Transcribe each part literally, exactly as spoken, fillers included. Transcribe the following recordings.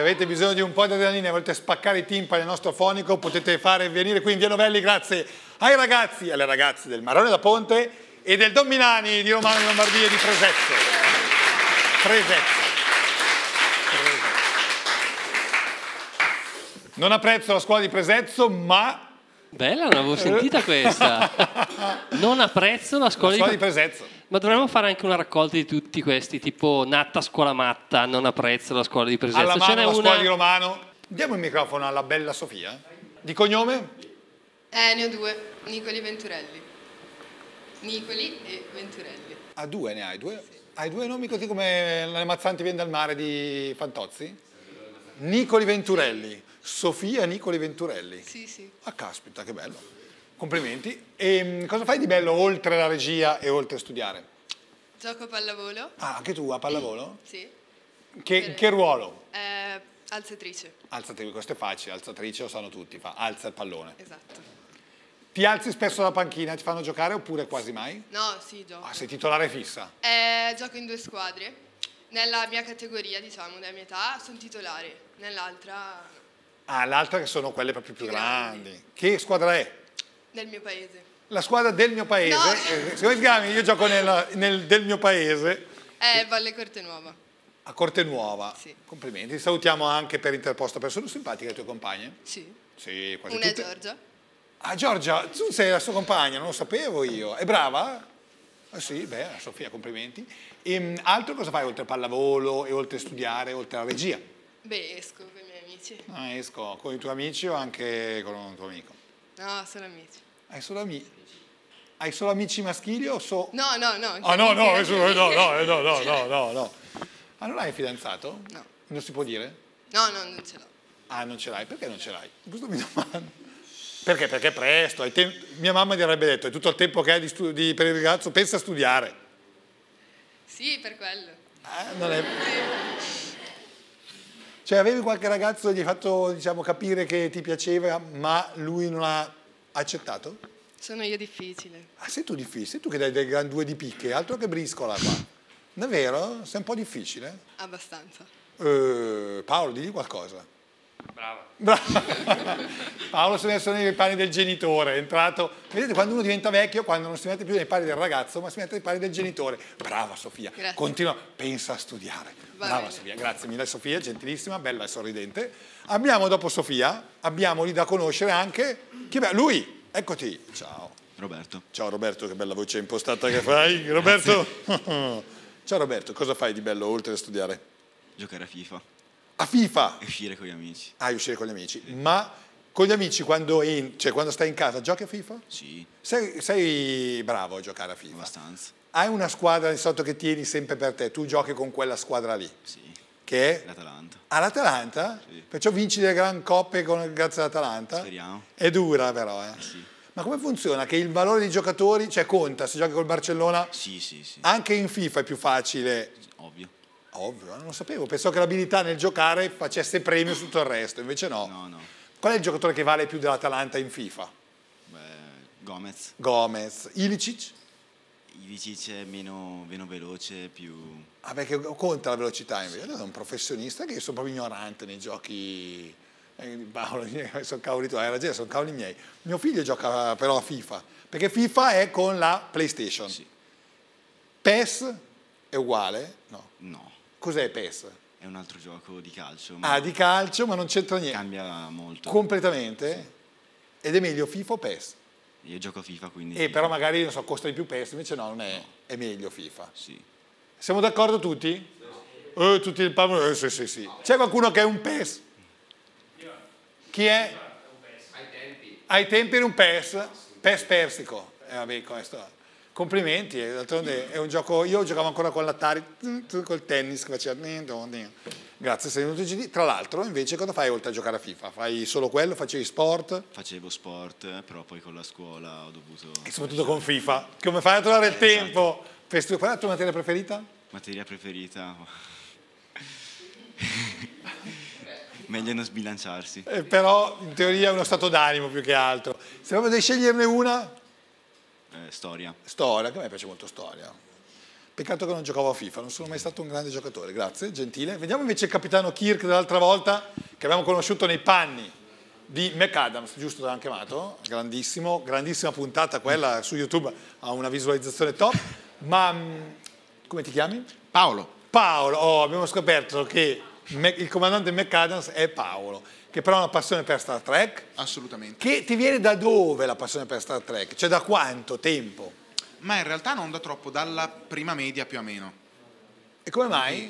avete bisogno di un po' di adrenalina e volete spaccare i timpani al nostro fonico, potete fare venire qui in Via Novelli grazie ai ragazzi e alle ragazze del Marrone da Ponte e del Don Milani di Romano Lombardia e di Presezzo. Presezzo. Non apprezzo la scuola di Presezzo, ma... Bella, non avevo sentita questa. Non apprezzo la scuola, la scuola di... di Presezzo. Ma dovremmo fare anche una raccolta di tutti questi, tipo Natta Scuola Matta, non apprezzo la scuola di Presezzo. Alla mano la una... scuola di Romano. Diamo il microfono alla bella Sofia. Di cognome? Eh, ne ho due. Nicoli Venturelli. Nicoli e Venturelli. Ah, due ne hai? Due? Hai due nomi così come le Mazzanti viene dal mare di Fantozzi? Nicoli Venturelli. Sofia Nicoli Venturelli. Sì, sì. Ah, caspita, che bello. Complimenti. E cosa fai di bello oltre la regia e oltre a studiare? Gioco a pallavolo. Ah, anche tu a pallavolo? Sì. Che, Per... che ruolo? Eh, alzatrice. Alzatrice, questo è facile, alzatrice lo sanno tutti, fa alza il pallone. Esatto. Ti alzi spesso dalla panchina, ti fanno giocare oppure quasi mai? No, sì, gioco. Ah, sei titolare fissa? Eh, gioco in due squadre. Nella mia categoria, diciamo, della mia età, sono titolare. Nell'altra... Ah, l'altra che sono quelle proprio più, più grandi. grandi. Che squadra è? Del mio paese. La squadra del mio paese? No. Eh, se chiami, io gioco nel, nel del mio paese. Eh, Valle Cortenuova. A Cortenuova? Sì. Complimenti. Ti salutiamo anche per interposta. Persone simpatiche le tue compagne? Sì. Sì, quasi Una tutte. è Giorgia. Ah, Giorgia, tu sei la sua compagna, non lo sapevo io. È brava? Ah, sì, beh, Sofia, complimenti. E altro cosa fai oltre a pallavolo e oltre a studiare, oltre alla regia? Beh, esco con i miei amici. Ah, esco con i tuoi amici o anche con un tuo amico? No, solo amici. Hai solo amici? Hai solo amici maschili o so... No, no, no. Ah, no, no, no, no, no, no, no, no, no, no. Ah, non hai fidanzato? No. Non si può dire? No, no, non ce l'ho. Ah, non ce l'hai? Perché non ce l'hai? Questo mi domando. Perché? Perché è presto. Hai Mia mamma ti avrebbe detto, è tutto il tempo che hai di di per il ragazzo, pensa a studiare. Sì, per quello. Eh, non è... Cioè, avevi qualche ragazzo che gli hai fatto, diciamo, capire che ti piaceva, ma lui non ha accettato? Sono io difficile. Ah, sei tu difficile? Sei tu che dai dei gran due di picche, altro che briscola qua. Davvero? Sei un po' difficile? Abbastanza. Eh, Paolo, digli qualcosa. Brava. Brava. Paolo si è messo nei panni del genitore, è entrato... Vedete, quando uno diventa vecchio, quando non si mette più nei panni del ragazzo, ma si mette nei panni del genitore. Brava Sofia, grazie. Continua, pensa a studiare. Va Brava bene. Sofia, grazie mille Sofia, gentilissima, bella e sorridente. Abbiamo dopo Sofia, abbiamo lì da conoscere anche... Chi è lui, eccoti. Ciao. Roberto. Ciao Roberto, che bella voce impostata che fai. Roberto. Ciao Roberto, cosa fai di bello oltre a studiare? Giocare a FIFA. A FIFA? E uscire con gli amici. Ah, uscire con gli amici. Sì. Ma con gli amici quando, in, cioè, quando stai in casa giochi a FIFA? Sì. Sei, sei bravo a giocare a FIFA? Abbastanza. Hai una squadra di sotto che tieni sempre per te, tu giochi con quella squadra lì? Sì. Che è? L'Atalanta. Ah, l'Atalanta? Sì. Perciò vinci le gran coppe con, grazie all'Atalanta? Speriamo. È dura però, eh? Sì. Ma come funziona? Che il valore dei giocatori, cioè conta, se giochi col Barcellona? Sì, sì, sì. Anche in FIFA è più facile? Ovvio. Ovvio, non lo sapevo, pensavo che l'abilità nel giocare facesse premio su tutto il resto, invece no. No, no. Qual è il giocatore che vale più dell'Atalanta in FIFA? Beh, Gomez. Gomez. Ilicic? Ilicic è meno, meno veloce, più... Ah, perché conta la velocità invece. Io sono un professionista che sono proprio ignorante nei giochi... Eh, Paolo, sono cavoli tuoi, hai ragione, sono cavoli miei. Mio figlio gioca però a FIFA, perché FIFA è con la PlayStation. Sì. PES è uguale? No. No. Cos'è PES? È un altro gioco di calcio. Ma Ah, di calcio, ma non c'entra niente. cambia molto. Completamente? Sì. Ed è meglio FIFA o PES? Io gioco a FIFA, quindi... E FIFA. però magari, non so, costa di più PES, invece no, non è, No. è meglio FIFA. Sì. Siamo d'accordo tutti? Sì. Eh, tutti il Pablo? Eh, sì, sì, sì. C'è qualcuno che è un PES? Chi è? Ai tempi. Ai tempi era un PES? PES persico. Eh, vabbè, questo... Complimenti, eh, d'altronde è un gioco... Io giocavo ancora con l'Atari, col tennis che faceva... Grazie, sei venuto G D. Tra l'altro, invece, cosa fai oltre a giocare a FIFA? Fai solo quello? Facevi sport? Facevo sport, però poi con la scuola ho dovuto... E soprattutto con FIFA. Come fai a trovare il Eh, tempo? Esatto. Qual è la tua materia preferita? Materia preferita... Meglio non sbilanciarsi. Eh, però, in teoria, è uno stato d'animo più che altro. Se proprio devi sceglierne una... Eh, storia. Storia, che a me piace molto storia. Peccato che non giocavo a FIFA, non sono mai stato un grande giocatore, grazie, gentile. Vediamo invece il capitano Kirk dell'altra volta, che abbiamo conosciuto nei panni di McAdams, giusto l'hanno chiamato? Grandissimo, grandissima puntata quella su YouTube, ha una visualizzazione top. Ma come ti chiami? Paolo. Paolo, oh, abbiamo scoperto che il comandante McAdams è Paolo, che però ha una passione per Star Trek. Assolutamente. Che ti viene da dove la passione per Star Trek? Cioè da quanto tempo? Ma in realtà non da troppo, dalla prima media più o meno. E come mai?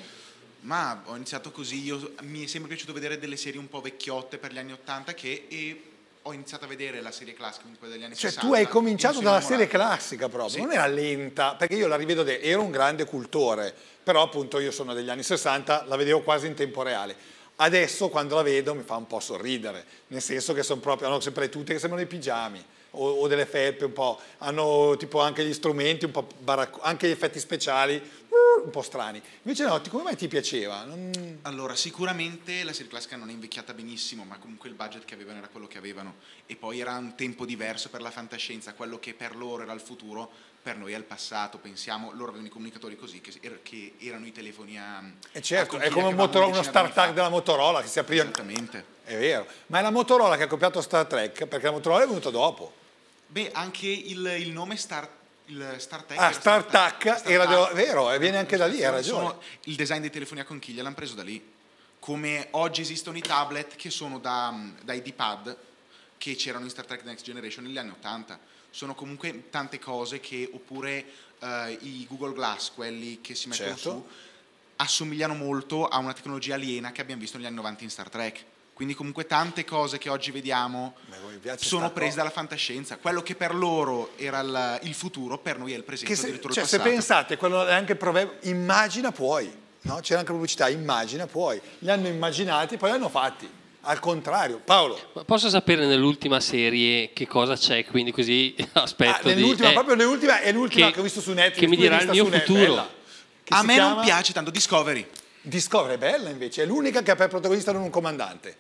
Ma ho iniziato così, io, mi è sempre piaciuto vedere delle serie un po' vecchiotte per gli anni ottanta che... E ho iniziato a vedere la serie classica, quindi quella degli anni cioè, sessanta. Tu hai cominciato dalla innamorato. serie classica proprio, Sì. Non era lenta, perché io la rivedo, de- ero un grande cultore, però appunto io sono degli anni sessanta, la vedevo quasi in tempo reale. Adesso quando la vedo mi fa un po' sorridere, nel senso che sono proprio, hanno sempre le tute che sembrano dei pigiami, o, o delle felpe un po', hanno tipo anche gli strumenti, un po' baracco- anche gli effetti speciali, un po' strani. Invece no, ti- come mai ti piaceva? Non... Allora, sicuramente la serie classica non è invecchiata benissimo, ma comunque il budget che avevano era quello che avevano. E poi era un tempo diverso per la fantascienza, quello che per loro era il futuro, per noi è il passato. Pensiamo, loro avevano i comunicatori così, che, er- che erano i telefoni a... E certo, a è conchiglia come un che Motorola, avevamo uno una decina d'anni start-up fa. della Motorola che si apriva. Esattamente. È vero, ma è la Motorola che ha copiato Star Trek, perché la Motorola è venuta dopo. Beh, anche il, il nome Star il Star Trek Ah, era Star Trek era Trek. de- vero, e viene anche da lì, hai ragione. Sono- il design dei telefoni a conchiglia l'hanno preso da lì. Come oggi esistono i tablet che sono da, dai D-pad che c'erano in Star Trek The Next Generation negli anni ottanta. Sono comunque tante cose che, oppure eh, i Google Glass, quelli che si mettono Certo. su, assomigliano molto a una tecnologia aliena che abbiamo visto negli anni novanta in Star Trek. Quindi comunque tante cose che oggi vediamo Ma mi piace sono sta prese cosa. dalla fantascienza. Quello che per loro era il, il futuro, per noi è il presente, Che se, addirittura cioè, il se passato. pensate, quello è anche il proverbio, immagina puoi, no? C'era anche la pubblicità, immagina puoi. Li hanno immaginati, poi li hanno fatti. Al contrario, Paolo. Ma posso sapere nell'ultima serie che cosa c'è, quindi così aspetto Ah, di... nell'ultima, eh, proprio nell'ultima, è l'ultima che, che- ho visto su Netflix. che mi tu l'hai dirà il vista mio su Net- futuro. bella, che A si me chiama non piace tanto Discovery. Discovery è bella invece, è l'unica che ha per protagonista non un comandante.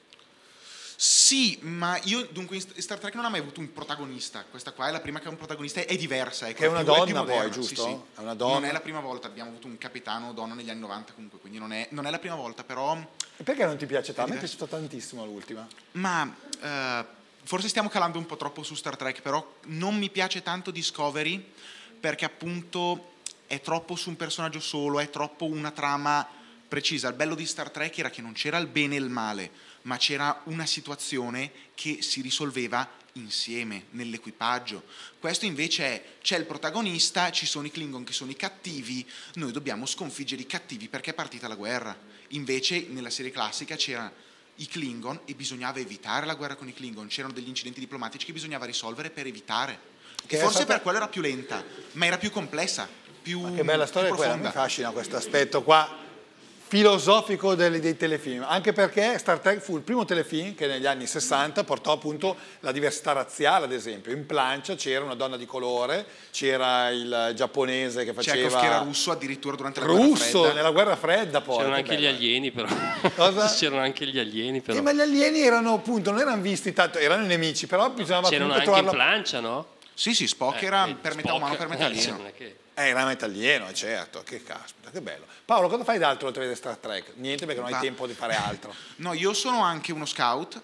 Sì, ma io dunque in Star Trek non ha mai avuto un protagonista. Questa qua è la prima che ha un protagonista, è diversa. Ecco, Che è una più- più donna poi, moderna, giusto? Sì, sì. È una donna. Non è la prima volta, abbiamo avuto un capitano donna negli anni novanta comunque, quindi non è, non è la prima volta, però... E perché non ti piace tanto? A me è diverso. piaciuta tantissimo l'ultima. Ma eh, forse stiamo calando un po' troppo su Star Trek, però non mi piace tanto Discovery perché appunto è troppo su un personaggio solo, è troppo una trama precisa. Il bello di Star Trek era che non c'era il bene e il male, ma c'era una situazione che si risolveva insieme, nell'equipaggio. Questo invece è, c'è il protagonista, ci sono i Klingon che sono i cattivi, noi dobbiamo sconfiggere i cattivi perché è partita la guerra. Invece nella serie classica c'era i Klingon e bisognava evitare la guerra con i Klingon, c'erano degli incidenti diplomatici che bisognava risolvere per evitare. Che è Forse stata- per quello era più lenta, ma era più complessa, più Ma che bella storia è più quella, mi profonda. fascina questo aspetto qua filosofico dei, dei telefilm, anche perché Star Trek fu il primo telefilm che negli anni sessanta portò appunto la diversità razziale, ad esempio. In plancia c'era una donna di colore, c'era il giapponese che faceva... Chekhov che era russo addirittura durante la guerra Russo, fredda. nella guerra fredda poi. C'erano che anche gli bello. alieni però. Cosa? C'erano anche gli alieni però. Eh, ma gli alieni erano appunto, non erano visti tanto, erano nemici, però bisognava C'erano comunque anche in trovarla... plancia, no? Sì, sì, Spock Eh, era eh, per metà Spock, umano, per metà eh, alieno. sì, non è che- Eh, era metalieno, certo, che caspita, che bello. Paolo, cosa fai d'altro oltre a vedere Star Trek? Niente, perché non hai Ma- tempo di fare altro. No, io sono anche uno scout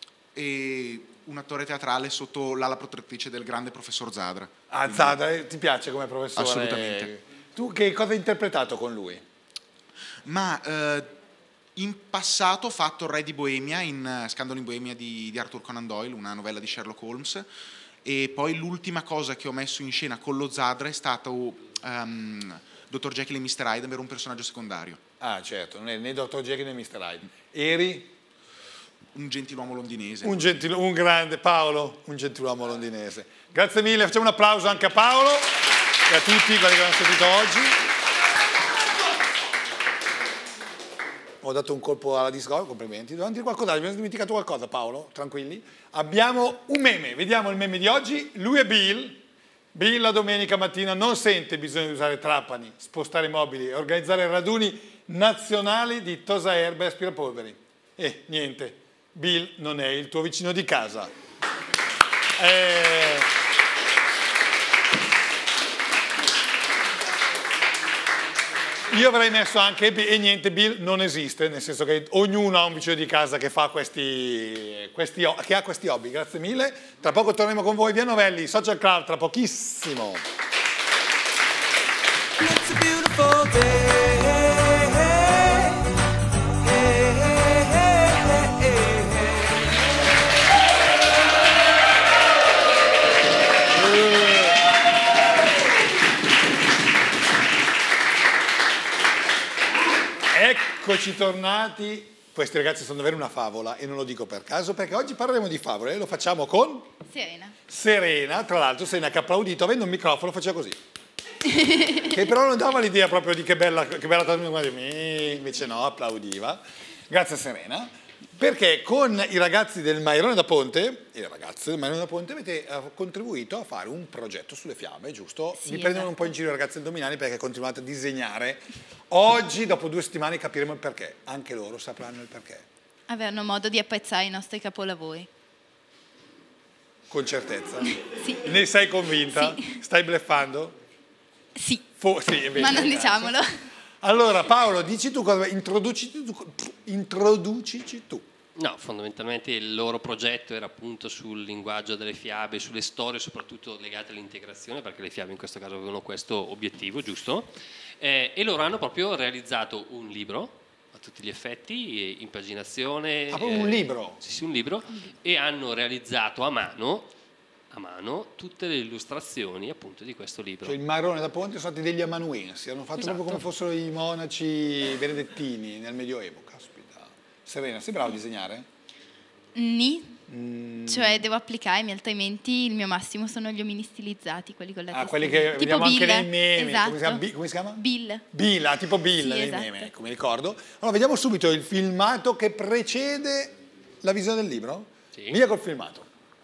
e un attore teatrale sotto l'ala protettrice del grande professor Zadra. Ah, Zadra, eh, ti piace come professore? Assolutamente. Tu che cosa hai interpretato con lui? Ma eh, in passato ho fatto il Re di Boemia in eh, Scandalo in Boemia di, di Arthur Conan Doyle, una novella di Sherlock Holmes, e poi l'ultima cosa che ho messo in scena con lo Zadra è stato um, dottor Jekyll e mister Hyde, era un personaggio secondario, Ah, certo, né, né dottor Jekyll né mister Hyde. Eri un gentiluomo londinese. un, gentil- un grande Paolo, un gentiluomo londinese. Grazie mille, facciamo un applauso anche a Paolo e a tutti quelli che hanno sentito oggi. Ho dato un colpo alla Discovery, complimenti. Dobbiamo dire qualcosa, abbiamo dimenticato qualcosa, Paolo? Tranquilli. Abbiamo un meme, vediamo il meme di oggi. Lui è Bill. Bill la domenica mattina non sente bisogno di usare trapani, spostare mobili, organizzare raduni nazionali di tosa erba e aspirapolveri. E niente, Bill non è il tuo vicino di casa. Eh... io avrei messo anche Bill, e niente, Bill non esiste, nel senso che ognuno ha un vicino di casa che fa questi, questi, che ha questi hobby. Grazie mille. Tra poco torneremo con voi. Via Novelli, Social Club, tra pochissimo. It's a beautiful day. Eccoci tornati. Questi ragazzi sono davvero una favola e non lo dico per caso, perché oggi parleremo di favole e lo facciamo con Serena. Serena, tra l'altro Serena che ha applaudito, avendo un microfono faceva così. Che però non dava l'idea proprio di che bella, che bella trasmissione, invece no, applaudiva. Grazie Serena, perché con i ragazzi del Mairone da Ponte, i ragazzi del Mairone da Ponte avete contribuito a fare un progetto sulle fiamme, giusto? Sì, Mi prendono esatto. un po' in giro i ragazzi del Dominani perché continuate a disegnare. Oggi, dopo due settimane, capiremo il perché. Anche loro sapranno il perché. Avranno modo di apprezzare i nostri capolavori. Con certezza. Sì. Ne sei convinta? Sì. Stai bleffando? Sì, Fo- sì, è vero, ma non grazie. diciamolo. Allora Paolo, dici tu cosa, introducici tu, introducici tu. No, fondamentalmente il loro progetto era appunto sul linguaggio delle fiabe, sulle storie soprattutto legate all'integrazione, perché le fiabe in questo caso avevano questo obiettivo, giusto? Eh, e loro hanno proprio realizzato un libro, a tutti gli effetti, impaginazione. Ah, proprio un libro? Sì, sì, un libro. E hanno realizzato a mano, a mano tutte le illustrazioni appunto di questo libro. Cioè il Mairone da Ponte sono stati degli amanuensi, hanno fatto Esatto. proprio come fossero i monaci benedettini nel Medioevo. Caspita. Serena, sei bravo a disegnare? Ni. Mm. Cioè devo applicarmi, altrimenti il mio massimo sono gli omini stilizzati, quelli con la Ah, testa. quelli che tipo vediamo anche Bill. nei meme. Esatto. Come si chiama? Bi- come si chiama? Bill. Bill, ah, tipo Bill Sì, nei esatto. meme, ecco, mi ricordo. Allora, vediamo subito il filmato che precede la visione del libro? Sì. Via col filmato.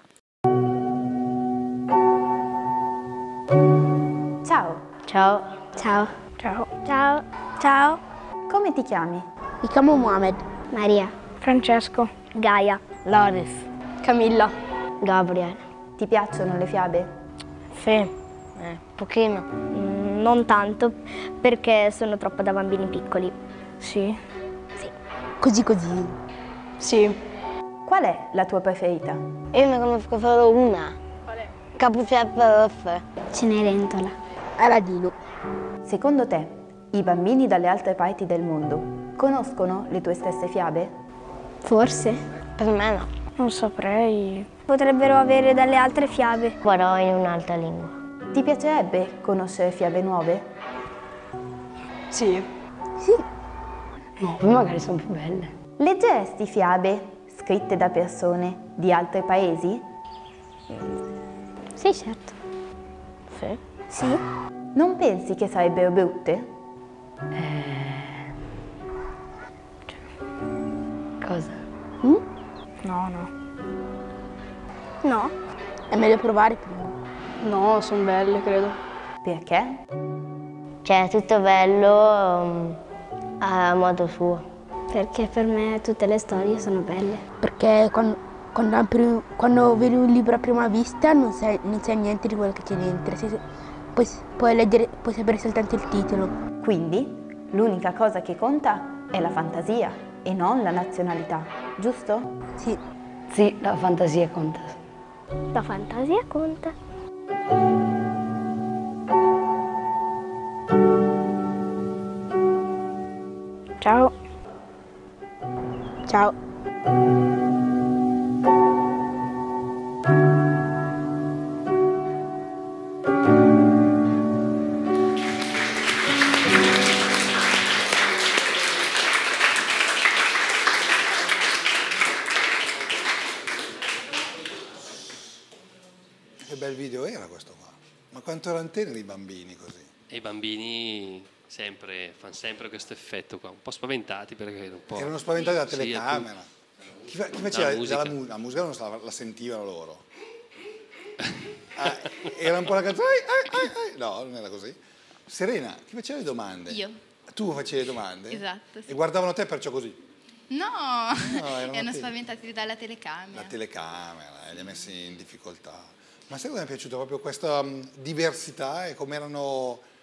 Ciao, Ciao. ciao, Ciao. ciao. Ciao. Come ti chiami? Mi chiamo Mohamed. Maria, Francesco. Gaia, Loris. Camilla. Gabriel. Ti piacciono le fiabe? Sì. Eh, pochino. Mm, non tanto, perché sono troppo da bambini piccoli. Sì. Sì. Così così. Sì. Qual è la tua preferita? Io ne conosco solo una. Qual è? Capucetta rossa. Cenerentola. Aladino. Secondo te, i bambini dalle altre parti del mondo conoscono le tue stesse fiabe? Forse. Per me no. Non saprei. Potrebbero avere dalle altre fiabe. Però in un'altra lingua. Ti piacerebbe conoscere fiabe nuove? Sì. Sì. No, poi magari sono più belle. Leggeresti fiabe scritte da persone di altri paesi? Sì, certo. Sì. Sì. Non pensi che sarebbero brutte? Cosa? Mm? No, no. No? È meglio provare prima. No, sono belle, credo. Perché? Cioè, è tutto bello um, a modo suo. Perché per me tutte le storie sono belle. Perché quando, quando, apri- quando vedi un libro a prima vista non sai, non sai niente di quello che c'è dentro. Se- Puoi, puoi, leggere, puoi sapere soltanto il titolo. Quindi l'unica cosa che conta è la fantasia e non la nazionalità, giusto? Sì. Sì, la fantasia conta. La fantasia conta. Ciao. Ciao. Che bel video era questo qua. Ma quanto erano teneri i bambini così? E i bambini sempre, fanno sempre questo effetto qua, un po' spaventati perché un po'... Erano spaventati dalla Sì, telecamera. Chi, fa- chi La faceva musica. la, mu- la musica non la, la sentivano loro. Ah, era un po' la canzone. ai, ai, ai. No, non era così. Serena, chi faceva le domande? Io. Tu facevi le domande? Esatto, sì. E guardavano te perciò così? No, No, erano erano attenti. spaventati dalla telecamera. La telecamera, e li ha messi in difficoltà. Ma sai cosa mi è piaciuta? Proprio questa um, diversità e come erano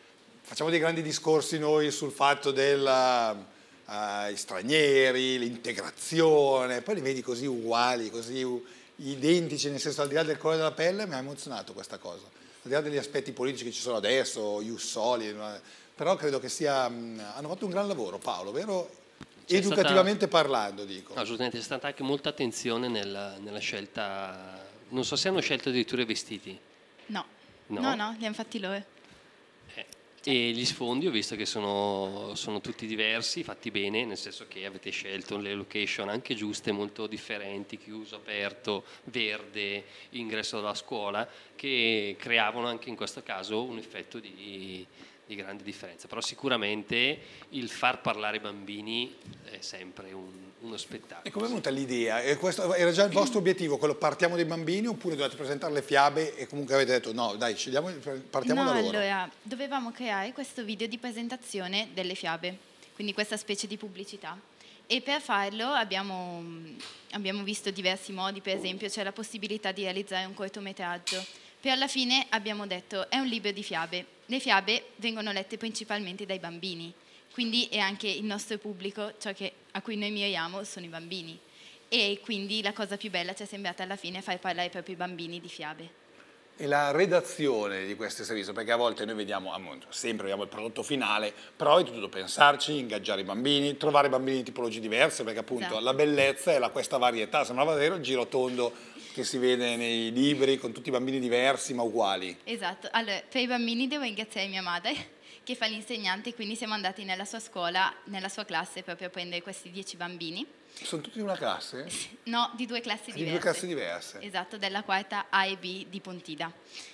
facciamo dei grandi discorsi noi sul fatto degli stranieri, l'integrazione, poi li vedi così uguali, così identici, nel senso al di là del colore della pelle, mi ha emozionato questa cosa. Al di là degli aspetti politici che ci sono adesso, Ius Soli, però credo che sia, hanno fatto un gran lavoro, Paolo, vero? C'è Educativamente stata, parlando, dico. Assolutamente, c'è stata anche molta attenzione nella, nella scelta, non so se hanno scelto addirittura i vestiti. No, no, no, no li hanno fatti loro. Eh. E gli sfondi ho visto che sono, sono tutti diversi, fatti bene, nel senso che avete scelto le location anche giuste, molto differenti, chiuso, aperto, verde, ingresso dalla scuola, che creavano anche in questo caso un effetto di... di grande differenza, però sicuramente il far parlare i bambini è sempre un, uno spettacolo. E come è venuta l'idea? Questo era già il vostro obiettivo, quello partiamo dai bambini oppure dovete presentare le fiabe e comunque avete detto no, dai, scegliamo, partiamo no, da loro? Allora, dovevamo creare questo video di presentazione delle fiabe, quindi questa specie di pubblicità. E per farlo abbiamo, abbiamo visto diversi modi, per esempio c'è la possibilità di realizzare un cortometraggio. Poi alla fine abbiamo detto è un libro di fiabe. Le fiabe vengono lette principalmente dai bambini, quindi è anche il nostro pubblico, ciò che, a cui noi miriamo sono i bambini. E quindi la cosa più bella ci è sembrata alla fine far parlare proprio i bambini di fiabe. E la redazione di questo servizio, perché a volte noi vediamo, sempre vediamo il prodotto finale, però avete dovuto pensarci, ingaggiare i bambini, trovare bambini di tipologie diverse, perché appunto esatto. La bellezza è la, questa varietà, sembrava davvero il girotondo che si vede nei libri con tutti i bambini diversi ma uguali. Esatto, allora per i bambini devo ringraziare mia madre che fa l'insegnante, quindi siamo andati nella sua scuola, nella sua classe proprio a prendere questi dieci bambini. Sono tutti di una classe? No, di due classi diverse. Di due classi diverse. Esatto, della quarta A e B di Pontida.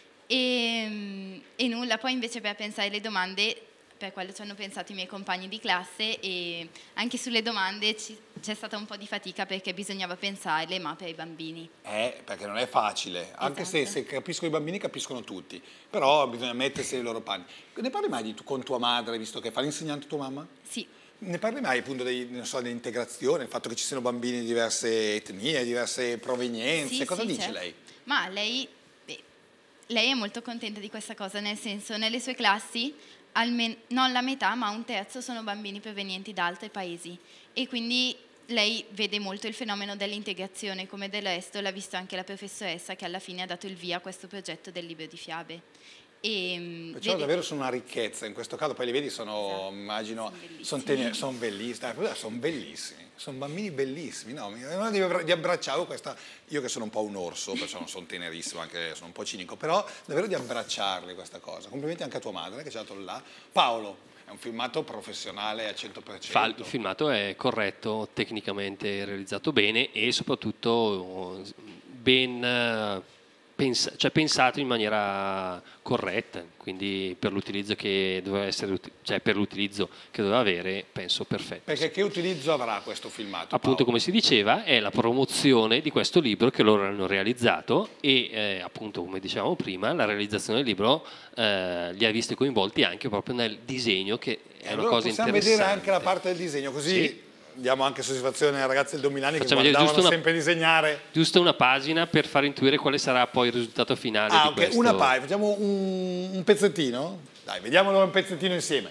E, e nulla, poi invece per pensare le domande, per quello ci hanno pensato i miei compagni di classe e anche sulle domande ci, c'è stata un po' di fatica perché bisognava pensarle, ma per i bambini. Eh, perché non è facile, anche esatto. se, se capiscono i bambini capiscono tutti, però bisogna mettersi nei loro panni. Ne parli mai di, con tua madre, visto che fa l'insegnante tua mamma? Sì. Ne parli mai appunto dei, non so, dell'integrazione, il fatto che ci siano bambini di diverse etnie, diverse provenienze, sì, cosa sì, dice certo. lei? Ma lei, beh, lei è molto contenta di questa cosa, nel senso nelle sue classi almeno, non la metà ma un terzo sono bambini provenienti da altri paesi e quindi lei vede molto il fenomeno dell'integrazione, come del resto l'ha visto anche la professoressa che alla fine ha dato il via a questo progetto del libro di fiabe. E, Perciò vede... davvero sono una ricchezza, in questo caso poi li vedi, sono, esatto. immagino, sono bellissimi, sono bellissimi, sono bellissimi, sono bambini bellissimi, no? Di abbracciare questa, io che sono un po' un orso, perciò non sono tenerissimo, anche sono un po' cinico, però davvero di abbracciarli questa cosa. Complimenti anche a tua madre che ci ha dato là. Paolo, è un filmato professionale al cento per cento. Il filmato è corretto, tecnicamente realizzato bene e soprattutto ben... Pens- cioè pensato in maniera corretta, quindi per l'utilizzo che doveva essere, cioè per l'utilizzo che doveva avere, penso perfetto. Perché che utilizzo avrà questo filmato? Appunto, Paolo? come si diceva, è la promozione di questo libro che loro hanno realizzato e eh, appunto, come dicevamo prima, la realizzazione del libro eh, li ha visti coinvolti anche proprio nel disegno, che è e una allora cosa possiamo interessante. Possiamo vedere anche la parte del disegno, così... Sì. Diamo anche soddisfazione ai ragazzi del Dominani che guardavano una, sempre disegnare. Giusto una pagina per far intuire quale sarà poi il risultato finale. Ah, di ok, questo. Una pagina, facciamo un, un pezzettino? Dai, vediamolo un pezzettino insieme.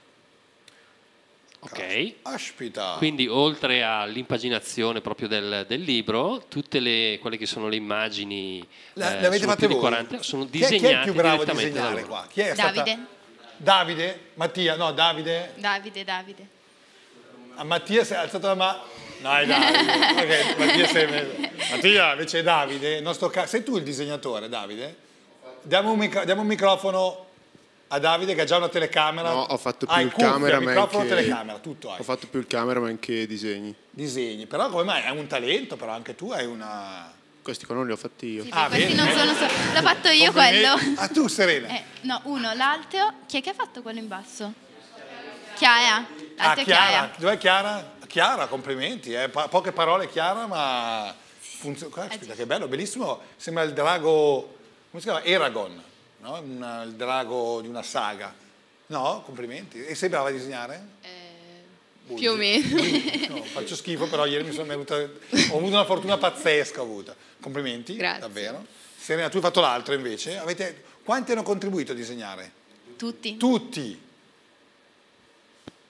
Ok. Aspita. Quindi oltre all'impaginazione proprio del, del libro, tutte le, quelle che sono le immagini La, eh, le avete fatte voi? quaranta, sono chi è, disegnate chi è il più bravo a direttamente da disegnare loro. qua? Chi è Davide. Stata... Davide? Mattia? No, Davide? Davide, Davide. A Mattia si è alzato la mano. Dai, Davide. Okay, Mattia, sei... Mattia, invece è Davide. Il nostro ca... Sei tu il disegnatore, Davide? Diamo un, micro... Diamo un microfono a Davide che ha già una telecamera. No, ho fatto più ah, il cuffia, cameraman microfono, che... telecamera, tutto hai. Ho fatto più il cameraman che disegni. Disegni, però come mai? È un talento, però anche tu hai una... Questi qua non li ho fatti io. Sì, ah, questi bene. non sono so... L'ho fatto io quello. Ah, tu Serena? Eh, no, uno, l'altro. Chi è che ha fatto quello in basso? Chiara. Ah, Chiara. Chiara. Dov'è Chiara? Chiara, complimenti. Eh. Pa- poche parole Chiara, ma... Funziona. Aspetta, che bello, bellissimo. Sembra il drago... Come si chiama? Eragon, no? Una, il drago di una saga. No? Complimenti. E sei brava a disegnare? Eh, più o meno. No, faccio schifo, però ieri mi sono venuta... Ho avuto una fortuna pazzesca, ho avuto. Complimenti. Grazie. Davvero. Serena, tu hai fatto l'altro invece. Avete... Quanti hanno contribuito a disegnare? Tutti. Tutti.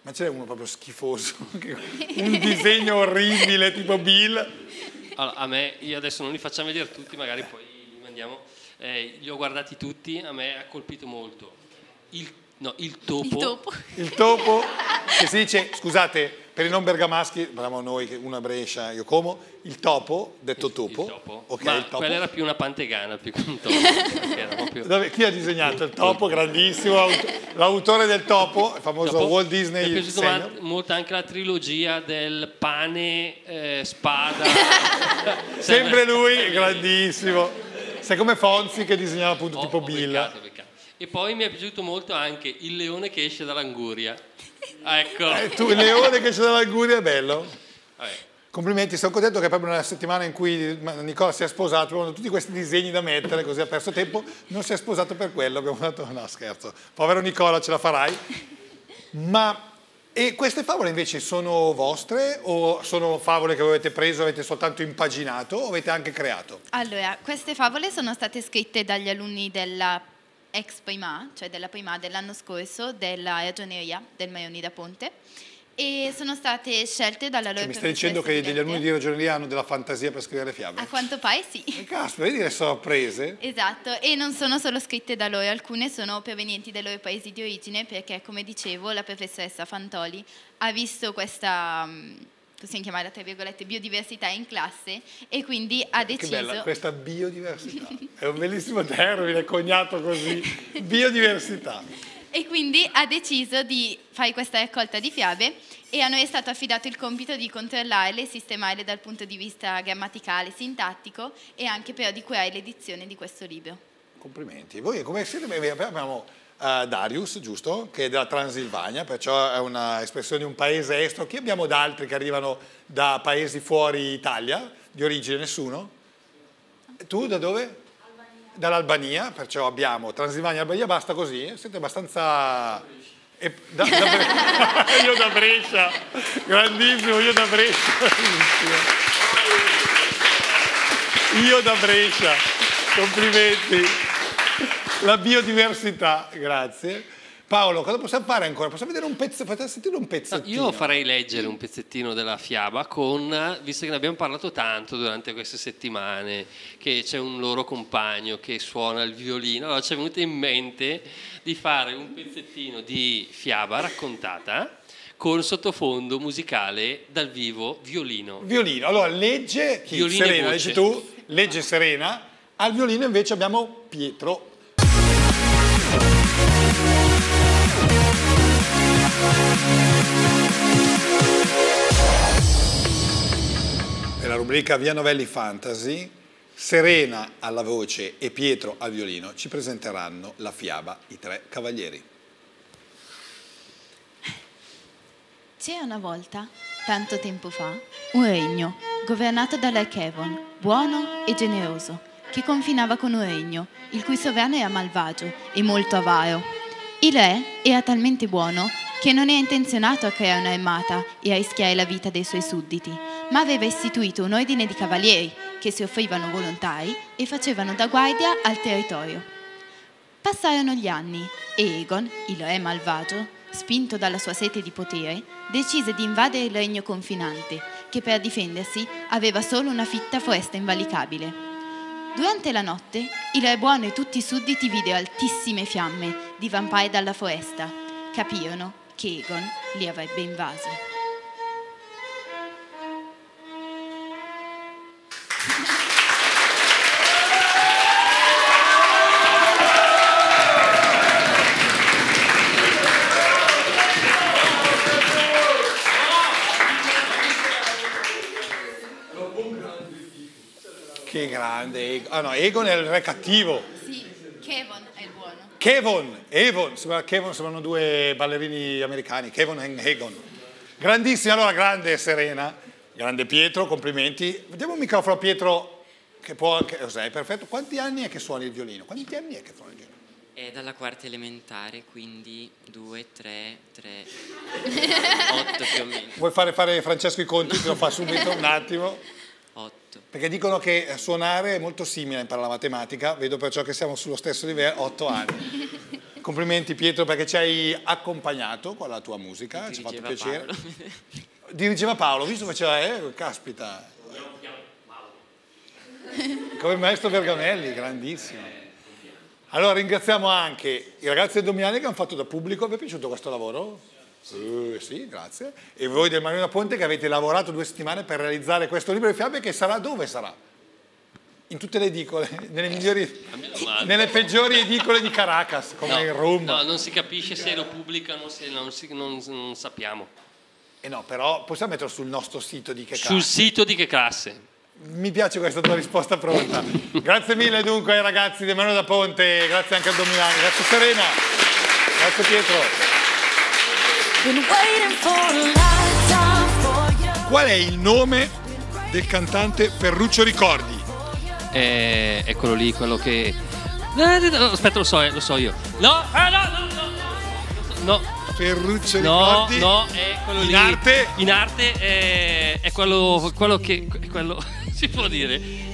Ma c'è uno proprio schifoso, un disegno orribile tipo Bill. Allora, a me, io adesso non li facciamo vedere tutti, magari poi li mandiamo, eh, li ho guardati tutti, a me ha colpito molto il, no, il topo. Il topo. Il topo, che si dice, scusate, per i non bergamaschi, parliamo noi, che uno a Brescia, io Como, il topo, detto topo. Il topo. Okay, Ma il topo. quella era più una pantegana più che un topo. Perché era proprio... Dove, chi ha disegnato il topo? Grandissimo, l'autore del topo, il famoso Dopo, Walt mi è Disney piaciuta senior. molto anche la trilogia del pane, eh, spada. Sempre lui, grandissimo. Sei come Fonzi che disegnava appunto Oh, tipo ho Bill. beccato, ho beccato. E poi mi è piaciuto molto anche il leone che esce dall'anguria. Ecco. Eh, tu, il leone che c'è dall'anguria è bello. Vabbè. Complimenti, sono contento che proprio nella settimana in cui Nicola si è sposato, avevano tutti questi disegni da mettere, così ha perso tempo, non si è sposato per quello, abbiamo detto no scherzo, povero Nicola ce la farai. Ma e queste favole invece sono vostre o sono favole che voi avete preso, avete soltanto impaginato o avete anche creato? Allora, queste favole sono state scritte dagli alunni della ex Prima, cioè della Prima dell'anno scorso, della Ragioneria del Maioni da Ponte, e sono state scelte dalla loro Cioè, mi stai dicendo che degli alunni di ragioneria hanno della fantasia per scrivere le fiabe? A quanto pare sì. E caspita, vedi le sorprese? Esatto, e non sono solo scritte da loro, alcune sono provenienti dai loro paesi di origine, perché come dicevo la professoressa Fantoli ha visto questa, possiamo chiamarla tra virgolette, biodiversità in classe e quindi ha deciso... Che bella questa biodiversità, è un bellissimo termine coniato così, biodiversità. E quindi ha deciso di fare questa raccolta di fiabe e a noi è stato affidato il compito di controllarle e sistemarle dal punto di vista grammaticale, sintattico e anche però di curare l'edizione di questo libro. Complimenti. Voi come siete? Abbiamo uh, Darius, giusto? Che è della Transilvania, perciò è un'espressione di un paese estero. Chi abbiamo da altri che arrivano da paesi fuori Italia? Di origine nessuno? Tu da dove? Dall'Albania, perciò abbiamo Transilvania e Albania, basta così, siete abbastanza... E da, da Bre... io da Brescia, grandissimo, io da Brescia, io da Brescia, complimenti, la biodiversità, grazie. Paolo, cosa possiamo fare ancora? Possiamo vedere un pezzo, facciamo sentire un pezzettino. No, io farei leggere un pezzettino della fiaba con, visto che ne abbiamo parlato tanto durante queste settimane, che c'è un loro compagno che suona il violino, allora ci è venuto in mente di fare un pezzettino di fiaba raccontata con sottofondo musicale dal vivo violino. Violino, allora legge chi? Violino Serena, leggi tu, legge Serena, al violino invece abbiamo Pietro. Nella rubrica Via Novelli Fantasy, Serena alla voce e Pietro al violino ci presenteranno la fiaba I Tre Cavalieri. C'era una volta, tanto tempo fa, un regno governato dall'Archevon, buono e generoso, che confinava con un regno, il cui sovrano era malvagio e molto avaro. Il re era talmente buono che non era intenzionato a creare un'armata e a rischiare la vita dei suoi sudditi, ma aveva istituito un ordine di cavalieri che si offrivano volontari e facevano da guardia al territorio. Passarono gli anni e Egon, il re malvagio, spinto dalla sua sete di potere, decise di invadere il regno confinante, che per difendersi aveva solo una fitta foresta invalicabile. Durante la notte, il re buono e tutti i sudditi videro altissime fiamme divampare dalla foresta. Capirono che Egon li avrebbe invasi. Che grande, ah no, Egon è il re cattivo. Sì, Kevon è il buono. Kevon, Evon, sembra, Kevon sembrano due ballerini americani, Kevon e Egon. Grandissimi, allora grande Serena, grande Pietro, complimenti. Vediamo un microfono a Pietro che può anche, lo sai, perfetto. Quanti anni è che suoni il violino? Quanti anni è che suoni il violino? È dalla quarta elementare, quindi due, tre, tre, otto più o meno. Vuoi fare fare Francesco i conti? Te lo fa subito, un attimo. Otto. Perché dicono che suonare è molto simile a imparare la matematica, vedo perciò che siamo sullo stesso livello, otto anni. Complimenti Pietro perché ci hai accompagnato con la tua musica, ci ha fatto piacere. Paolo. Dirigeva Paolo, visto faceva, eh, caspita. Come il maestro Verganelli, grandissimo. Allora ringraziamo anche i ragazzi del Dominale che hanno fatto da pubblico. Vi è piaciuto questo lavoro? Uh, sì, grazie. E voi del Marina Ponte che avete lavorato due settimane per realizzare questo libro di fiabe che sarà dove sarà? In tutte le edicole, nelle migliori, nelle peggiori edicole di Caracas, come no, in Roma. No, non si capisce se lo pubblicano, se non, si, non, non sappiamo. Eh no, però possiamo metterlo sul nostro sito di Che Classe. Sul sito di Che Classe. Mi piace questa tua risposta pronta. Grazie mille dunque ai ragazzi di Marina da Ponte, grazie anche a Dominani, grazie Serena, grazie Pietro. Qual è il nome del cantante Ferruccio Ricordi? Eh, eccolo lì, quello che... Aspetta, lo so, eh, lo so io. No, ah, no, no, no, no. Ferruccio no, Ricordi? No, è quello in lì. In arte? In arte è, è quello, quello che... Quello, si può dire?